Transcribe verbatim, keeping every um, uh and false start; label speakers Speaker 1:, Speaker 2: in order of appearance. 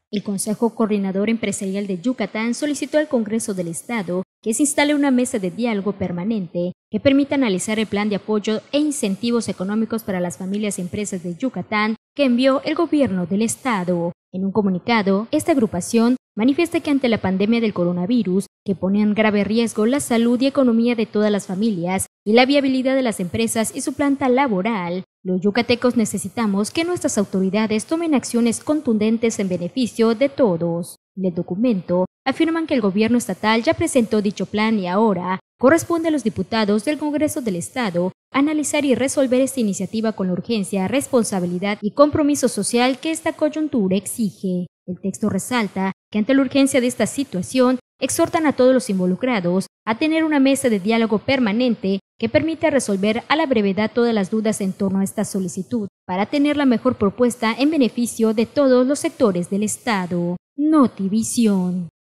Speaker 1: El Consejo Coordinador Empresarial de Yucatán solicitó al Congreso del Estado que se instale una mesa de diálogo permanente que permita analizar el plan de apoyo e incentivos económicos para las familias y empresas de Yucatán que envió el gobierno del Estado. En un comunicado, esta agrupación manifiesta que ante la pandemia del coronavirus, que pone en grave riesgo la salud y economía de todas las familias y la viabilidad de las empresas y su planta laboral, los yucatecos necesitamos que nuestras autoridades tomen acciones contundentes en beneficio de todos. En el documento afirman que el gobierno estatal ya presentó dicho plan y ahora corresponde a los diputados del Congreso del Estado analizar y resolver esta iniciativa con la urgencia, responsabilidad y compromiso social que esta coyuntura exige. El texto resalta que ante la urgencia de esta situación, exhortan a todos los involucrados a tener una mesa de diálogo permanente que permita resolver a la brevedad todas las dudas en torno a esta solicitud, para tener la mejor propuesta en beneficio de todos los sectores del Estado. Notivisión.